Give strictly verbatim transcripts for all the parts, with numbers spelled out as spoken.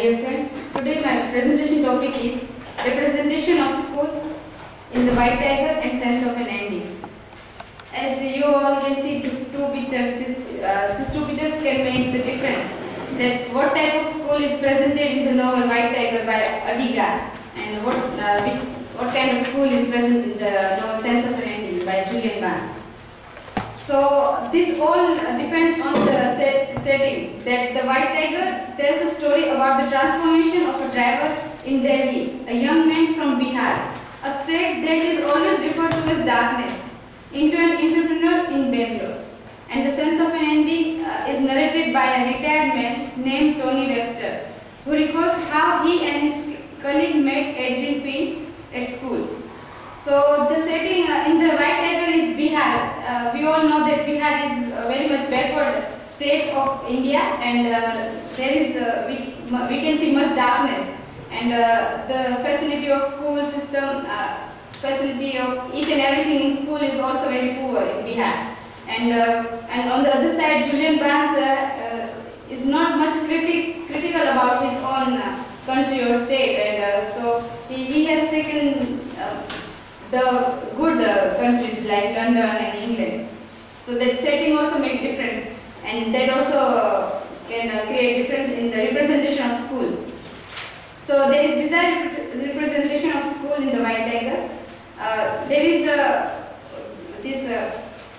dear friends, today my presentation topic is representation of school in the white tiger and sense of an ending. As you all can see these two pictures, this, uh, these two pictures can make the difference. That what type of school is presented in the novel White Tiger by Adiga, and what uh, which what kind of school is present in the novel Sense of an Ending by Julian Barnes. So this all depends on the set, setting. That the White Tiger tells a story about the transformation of a driver in Delhi, a young man from Bihar, a state that is always referred to as darkness, into an entrepreneur in Bangalore. And the Sense of an Ending uh, is narrated by a retired man named Tony Webster, who recalls how he and his colleague met Adrian Payne at school. So the setting uh, in the White Tiger is Bihar. Uh, we all know that Bihar is a very much backward state of India, and uh, there is uh, we, we can see much darkness, and uh, the facility of school system, uh, facility of each and everything in school is also very poor in Bihar. And uh, and on the other side, Julian Barnes uh, uh, is not much critic, critical about his own uh, country or state, and uh, so he, he has taken uh, the good uh, countries like London and England. So that setting also makes difference, and that also uh, can uh, create difference in the representation of school. So there is besides representation of school in the White Tiger, uh, there is uh, this. Uh,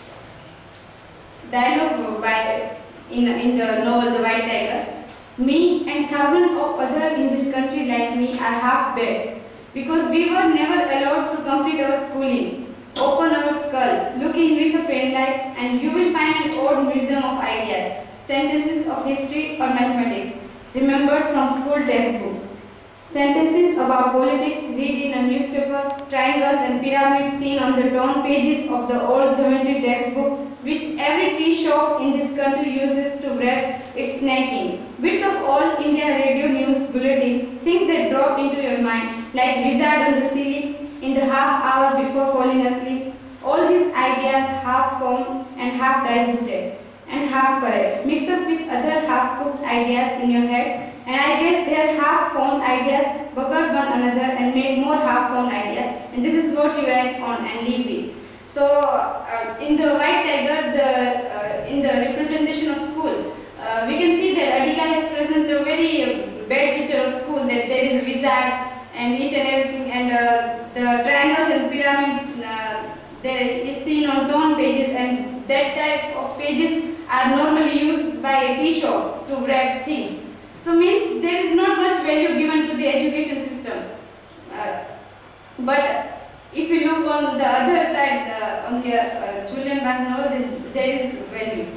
dialogue by in in the novel The White Tiger. Me and thousands of others in this country like me are half dead because we were never allowed to complete our schooling. Open our skull, look in with a pen light, and you will find an old museum of ideas, sentences of history or mathematics remembered from school textbook, sentences about politics read in a newspaper, triangles and pyramids seen on the torn pages of the old geometry textbook, which every tea shop in this country uses to wrap its snacking. Bits of all India radio news bulletin, things that drop into your mind like wizard on the ceiling in the half hour before falling asleep. All these ideas half formed and half digested and half correct, mixed up with other half cooked ideas in your head, and I guess they are half formed ideas bugger one another and make more half formed ideas, and this is what you act on and live with. So uh, in the White Tiger, the uh, in the representation of school, uh, we can see that Adiga has presented a very uh, bad picture of school, that there is wizard and each and everything, and uh, the triangles and pyramids uh, there is seen on torn pages, and that type of pages are normally used by tea shops to wrap things. So means there is not much value given to the education system. Uh, but if you look on the other side, uh, on the uh, Julian Barnes novel, then there is value.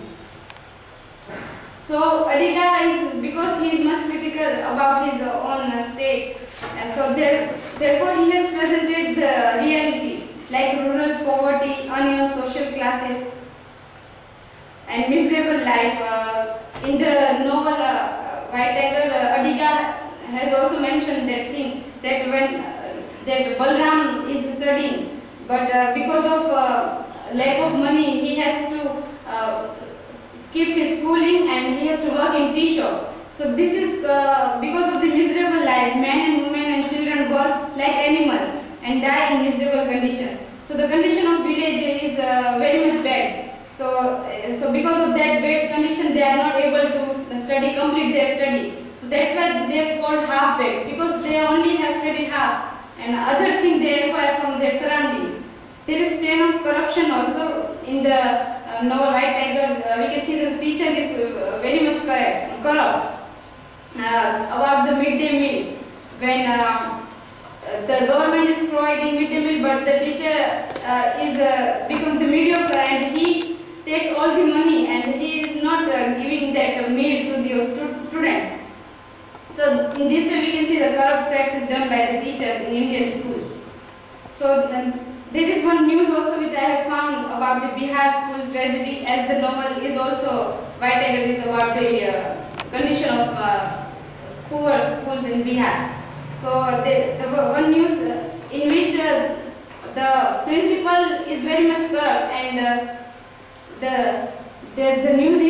So Adiga is, because he is much critical about his uh, own uh, state, uh, so there, therefore he has presented the reality like rural poverty, uneven social classes, and miserable life. Uh, in the novel uh, White Tiger, uh, Adiga has also mentioned that thing, that when uh, that Balram is studying, but uh, because of uh, lack of money, he has to uh, skip his schooling and he has to work in tea shop. So this is uh, because of the miserable life. Men and women and children work like animals and die in miserable condition. So the condition of village is uh, very much bad. So, uh, so because of that bad condition, they are not able to study, complete their study. So that's why they are called half-baked, because they only have studied half, and other things they acquire from their surroundings. There is chain of corruption also in the uh, novel White Tiger. Uh, we can see the teacher is uh, very much correct, corrupt. Uh, about the midday meal, when uh, the government is providing midday meal, but the teacher uh, is uh, become the mediocre, and he takes all the money and he is not uh, giving that uh, meal to the stu students. So in this way we can see the corrupt practice done by the teachers in Indian school. So uh, there is one news also which I have found about the Bihar school tragedy, as the novel is also, White Tiger is about the uh, condition of uh, poor schools in Bihar. So the, the one news uh, in which uh, the principal is very much corrupt, and uh, the, the the news is symptom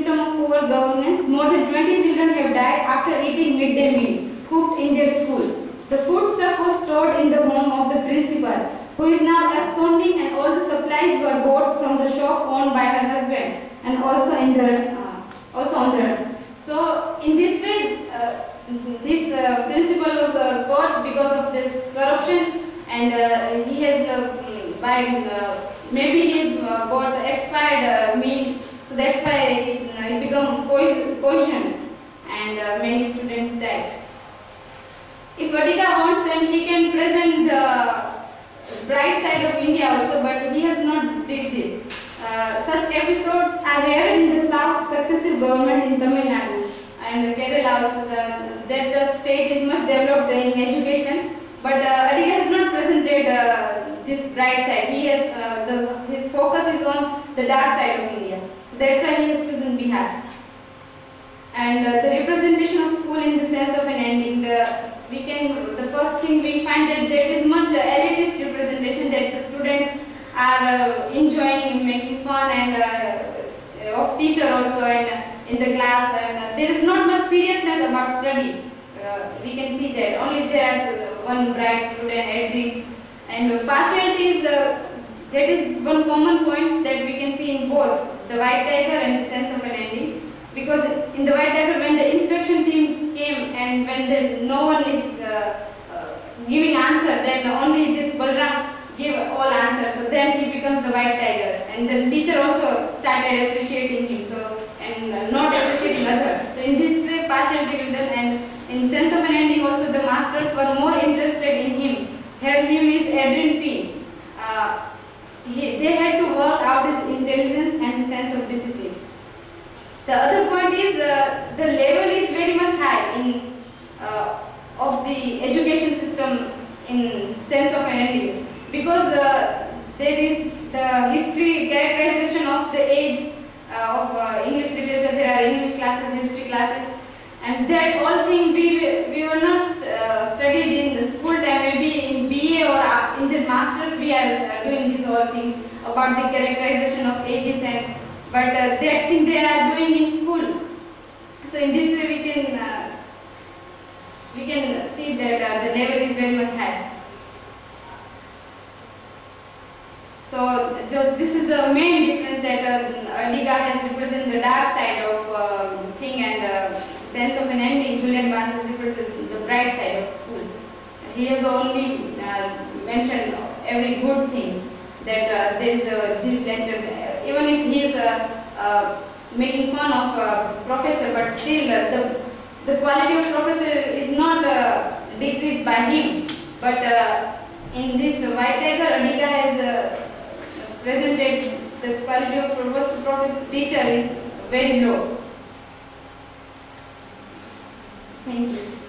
symptom of poor governance. More than twenty children have died after eating midday meal cooked in their school. The foodstuff was stored in the home of the principal, who is now absconding, and all the supplies were bought from the shop owned by her husband and also in the uh, also on the. So in this way, uh, this uh, principal was uh, caught because of this corruption, and uh, he has uh, by uh, maybe he has uh, bought expired uh, meal, so that's why it, uh, it become poison, poison and uh, many students died. If Adiga wants, then he can present the bright side of India also, but he has not did this. Uh, such episodes are rare in the south successive government in Tamil Nadu and Kerala also. The, that the state is much developed in education, but uh, Adiga has not presented uh, this bright side. He has uh, the his focus is on the dark side of India, so that's why he has chosen Bihar. And uh, the representation of school in the sense of an ending. The we can the first thing we find that there is much uh, elitist representation, that the students are uh, enjoying making fun and uh, of teacher also, and uh, in the class, and uh, there is not much seriousness about study. Uh, we can see that only there is uh, one bright student, Edric, and partiality is uh, that is one common point that we can see in both the White Tiger and the Sense of an Ending. Because in the White Tiger, when the inspection team came and when the, no one is uh, uh, giving answer, then only this Balram gave all answers. So then he becomes the White Tiger, and the teacher also started appreciating him. So and uh, not appreciating other. So in this way, partiality will done. And in Sense of an Ending, also the masters were more interested in him. Here, him is Adrian P. Uh, he, they had to work out his intelligence and sense of discipline. The other point is uh, the level is very much high in uh, of the education system in Sense of an Ending, because uh, there is the history characterization of the age uh, of uh, English literature. There are English classes, history classes, and that all thing we we were not st uh, studied in the school time. Maybe in B A or uh, in the masters we are uh, doing these all things about the characterization of ages, and but uh, that thing they are doing in school. So in this way we can uh, we can see that uh, the level is very much high. So this, this is the main difference, that uh, Adiga has represented the dark side of uh, thing, and uh, Sense of an Ending, Julian Barnes has represented the bright side of school. He has only uh, mentioned every good thing, that uh, there is uh, this lecture. Even if he is uh, uh, making fun of uh, professor, but still uh, the the quality of professor is not uh, decreased by him. But uh, in this uh, White Tiger, Adiga has uh, presented the quality of professor, professor teacher is very low. Thank you.